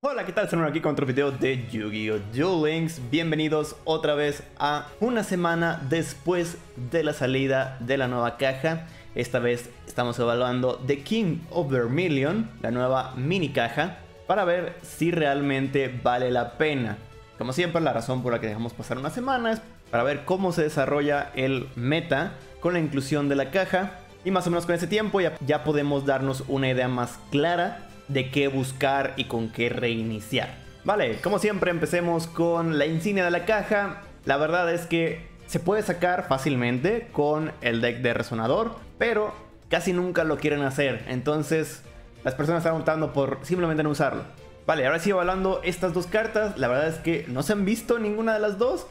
Hola, ¿qué tal? Soy aquí con otro video de Yu-Gi-Oh! Duel Links. Bienvenidos otra vez a una semana después de la salida de la nueva caja. Esta vez estamos evaluando The King of Vermilion, la nueva mini caja, para ver si realmente vale la pena. Como siempre, la razón por la que dejamos pasar una semana es para ver cómo se desarrolla el meta con la inclusión de la caja. Y más o menos con ese tiempo ya podemos darnos una idea más clara de qué buscar y con qué reiniciar. Vale, como siempre empecemos con la insignia de la caja. La verdad es que se puede sacar fácilmente con el deck de resonador, pero casi nunca lo quieren hacer. Entonces las personas están optando por simplemente no usarlo. Vale, ahora sí, evaluando estas dos cartas, la verdad es que no se han visto ninguna de las dos.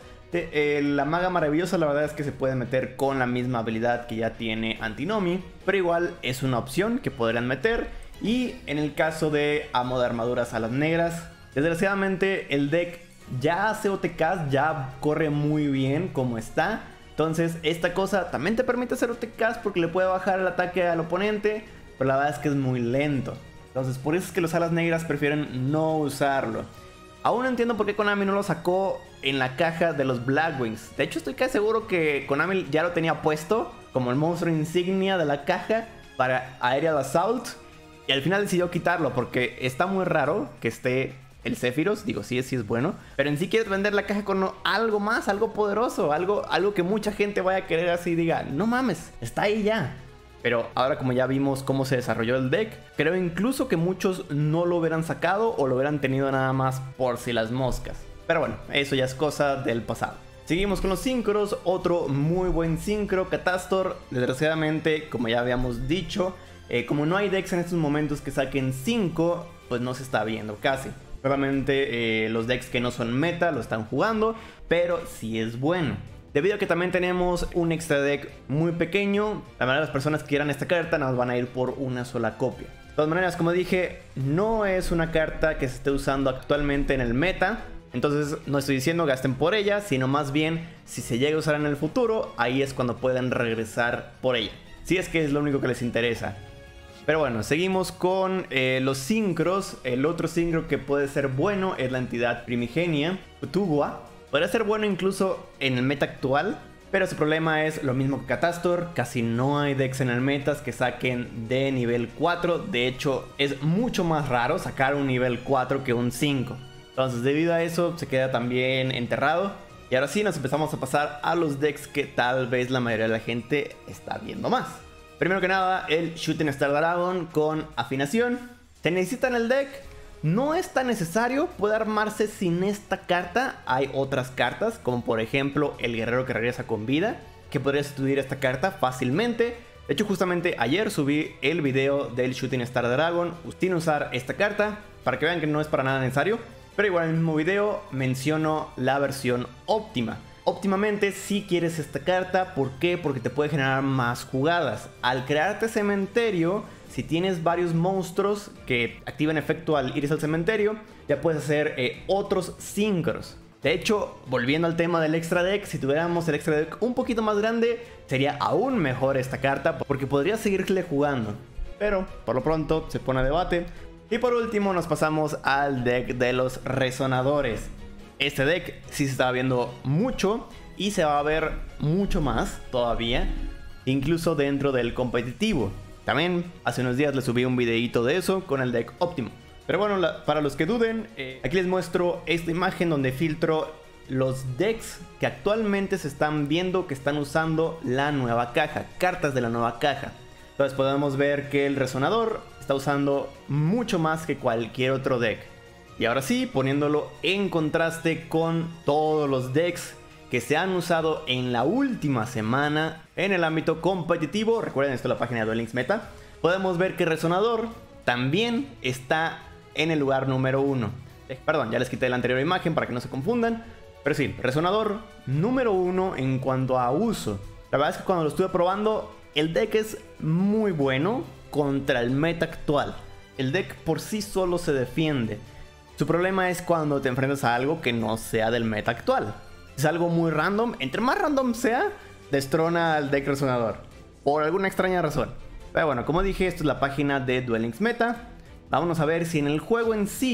La maga maravillosa, la verdad es que se puede meter con la misma habilidad que ya tiene Antinomy, pero igual es una opción que podrían meter. Y en el caso de amo de armaduras alas negras, desgraciadamente el deck ya hace OTKs, ya corre muy bien como está. Entonces esta cosa también te permite hacer OTKs porque le puede bajar el ataque al oponente, pero la verdad es que es muy lento. Entonces por eso es que los alas negras prefieren no usarlo. Aún no entiendo por qué Konami no lo sacó en la caja de los Blackwings. De hecho estoy casi seguro que Konami ya lo tenía puesto como el monstruo insignia de la caja para Aerial Assault. Y al final decidió quitarlo porque está muy raro que esté el Zephyros. Digo, sí es bueno. Pero en sí quieres vender la caja con algo más, algo poderoso. Algo que mucha gente vaya a querer así y diga, no mames, está ahí ya. Pero ahora como ya vimos cómo se desarrolló el deck, creo incluso que muchos no lo hubieran sacado o lo hubieran tenido nada más por si las moscas. Pero bueno, eso ya es cosa del pasado. Seguimos con los sincros. Otro muy buen sincro, Catastor. Desgraciadamente, como ya habíamos dicho, como no hay decks en estos momentos que saquen 5, pues no se está viendo casi. Solamente los decks que no son meta lo están jugando, pero sí es bueno. Debido a que también tenemos un extra deck muy pequeño, la mayoría de las personas que quieran esta carta nos van a ir por una sola copia. De todas maneras, como dije, no es una carta que se esté usando actualmente en el meta. Entonces no estoy diciendo gasten por ella, sino más bien si se llega a usar en el futuro, ahí es cuando pueden regresar por ella. Si es que es lo único que les interesa. Pero bueno, seguimos con los sincros. El otro sincro que puede ser bueno es la entidad primigenia, Utugua. Podría ser bueno incluso en el meta actual, pero su problema es lo mismo que Catastor. Casi no hay decks en el meta que saquen de nivel 4. De hecho, es mucho más raro sacar un nivel 4 que un 5. Entonces, debido a eso, se queda también enterrado. Y ahora sí, nos empezamos a pasar a los decks que tal vez la mayoría de la gente está viendo más. Primero que nada, el Shooting Star Dragon con afinación. Se necesita en el deck. No es tan necesario, puede armarse sin esta carta. Hay otras cartas, como por ejemplo el guerrero que regresa con vida, que podría sustituir esta carta fácilmente. De hecho, justamente ayer subí el video del Shooting Star Dragon sin usar esta carta, para que vean que no es para nada necesario. Pero igual en el mismo video menciono la versión óptima. Óptimamente si quieres esta carta, ¿por qué? Porque te puede generar más jugadas. Al crearte cementerio, si tienes varios monstruos que activan efecto al irse al cementerio, ya puedes hacer otros sincros. De hecho, volviendo al tema del extra deck, si tuviéramos el extra deck un poquito más grande, sería aún mejor esta carta porque podría seguirle jugando. Pero por lo pronto se pone a debate. Y por último nos pasamos al deck de los resonadores. Este deck sí se estaba viendo mucho y se va a ver mucho más todavía, incluso dentro del competitivo. También hace unos días les subí un videito de eso con el deck óptimo. Pero bueno, para los que duden, aquí les muestro esta imagen donde filtro los decks que actualmente se están viendo que están usando la nueva caja, cartas de la nueva caja. Entonces podemos ver que el resonador está usando mucho más que cualquier otro deck. Y ahora sí, poniéndolo en contraste con todos los decks que se han usado en la última semana en el ámbito competitivo. Recuerden, esto es la página de Duel Links Meta. Podemos ver que Resonador también está en el lugar número 1. Perdón, ya les quité la anterior imagen para que no se confundan. Pero sí, Resonador número 1 en cuanto a uso. La verdad es que cuando lo estuve probando, el deck es muy bueno contra el meta actual. El deck por sí solo se defiende. Su problema es cuando te enfrentas a algo que no sea del meta actual. Es algo muy random. Entre más random sea, destrona al deck resonador. Por alguna extraña razón. Pero bueno, como dije, esto es la página de Duel Links Meta. Vámonos a ver si en el juego en sí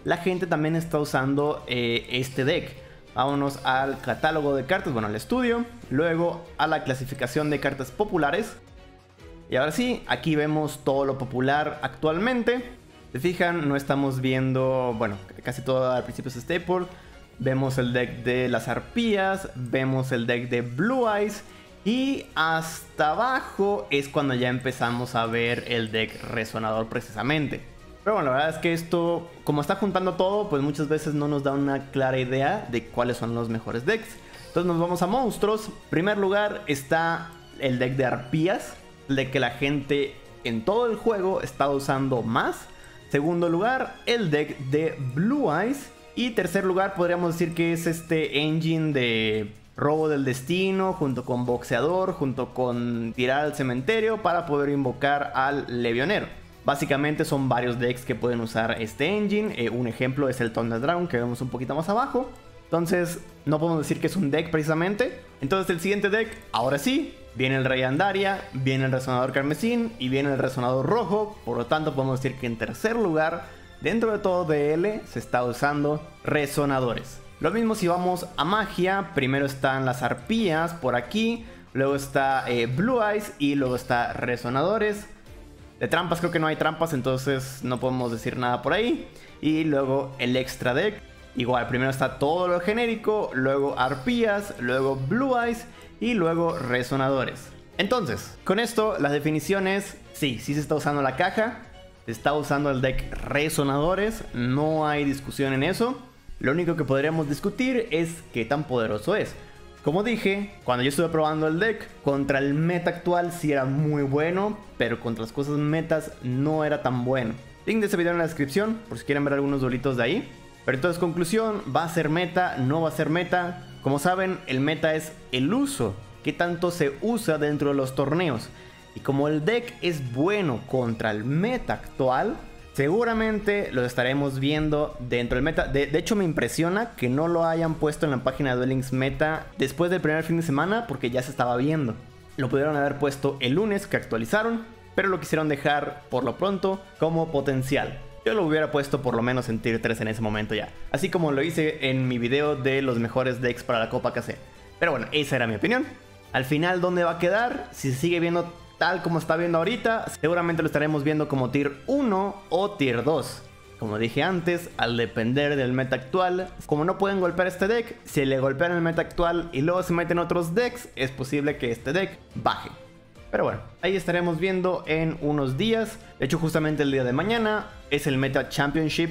la gente también está usando este deck. Vámonos al catálogo de cartas, bueno, al estudio, luego a la clasificación de cartas populares. Y ahora sí, aquí vemos todo lo popular actualmente. Se fijan, no estamos viendo, bueno, casi todo al principio es Staple. Vemos el deck de las arpías, vemos el deck de Blue Eyes. Y hasta abajo es cuando ya empezamos a ver el deck resonador precisamente. Pero bueno, la verdad es que esto, como está juntando todo, pues muchas veces no nos da una clara idea de cuáles son los mejores decks. Entonces nos vamos a monstruos. En primer lugar está el deck de arpías, el deck que la gente en todo el juego está usando más. Segundo lugar, el deck de Blue Eyes. Y tercer lugar podríamos decir que es este engine de robo del destino, junto con boxeador, junto con tirar al cementerio para poder invocar al levionero. Básicamente son varios decks que pueden usar este engine. Un ejemplo es el Thunder Dragon que vemos un poquito más abajo. Entonces no podemos decir que es un deck precisamente. Entonces el siguiente deck, ahora sí, viene el Rey Andaria, viene el Resonador Carmesín y viene el Resonador Rojo. Por lo tanto podemos decir que en tercer lugar, dentro de todo DL, se está usando resonadores. Lo mismo si vamos a magia, primero están las arpías por aquí, luego está Blue Eyes y luego está resonadores. De trampas creo que no hay trampas, entonces no podemos decir nada por ahí. Y luego el extra deck, igual primero está todo lo genérico, luego arpías, luego Blue Eyes y luego resonadores. Entonces, con esto las definiciones, sí se está usando la caja, se está usando el deck resonadores, no hay discusión en eso. Lo único que podríamos discutir es qué tan poderoso es. Como dije, cuando yo estuve probando el deck, contra el meta actual sí era muy bueno, pero contra las cosas metas no era tan bueno. Link de ese video en la descripción, por si quieren ver algunos duelitos de ahí. Pero entonces, conclusión, ¿va a ser meta? ¿No va a ser meta? Como saben, el meta es el uso, qué tanto se usa dentro de los torneos. Y como el deck es bueno contra el meta actual, seguramente lo estaremos viendo dentro del meta. De hecho me impresiona que no lo hayan puesto en la página de Duel Links Meta después del primer fin de semana, porque ya se estaba viendo. Lo pudieron haber puesto el lunes que actualizaron, pero lo quisieron dejar por lo pronto como potencial. Yo lo hubiera puesto por lo menos en tier 3 en ese momento ya, así como lo hice en mi video de los mejores decks para la Copa KC. Pero bueno, esa era mi opinión. Al final, ¿dónde va a quedar? Si se sigue viendo tal como está viendo ahorita, seguramente lo estaremos viendo como tier 1 o tier 2. Como dije antes, al depender del meta actual, como no pueden golpear este deck, si le golpean el meta actual y luego se meten otros decks, es posible que este deck baje. Pero bueno, ahí estaremos viendo en unos días. De hecho, justamente el día de mañana es el Meta Championship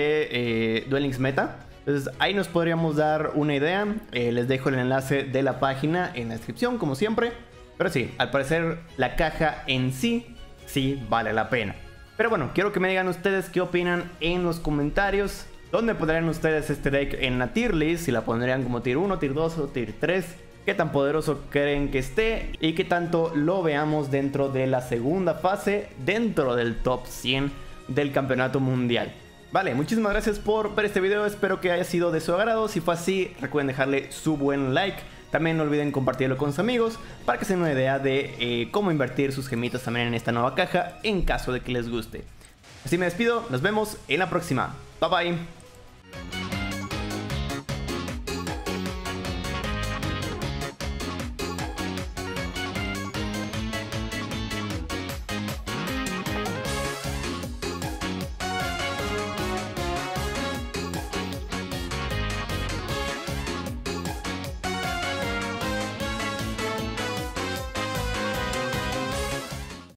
de Duel Links Meta. Entonces ahí nos podríamos dar una idea. Les dejo el enlace de la página en la descripción, como siempre. Pero sí, al parecer la caja en sí vale la pena. Pero bueno, quiero que me digan ustedes qué opinan en los comentarios. ¿Dónde pondrían ustedes este deck en la tier list? Si la pondrían como tier 1, tier 2 o tier 3. ¿Qué tan poderoso creen que esté? Y qué tanto lo veamos dentro de la segunda fase, dentro del top 100 del campeonato mundial. Vale, muchísimas gracias por ver este video. Espero que haya sido de su agrado. Si fue así, recuerden dejarle su buen like. También no olviden compartirlo con sus amigos para que se den una idea de cómo invertir sus gemitas también en esta nueva caja en caso de que les guste. Así me despido, nos vemos en la próxima. Bye bye.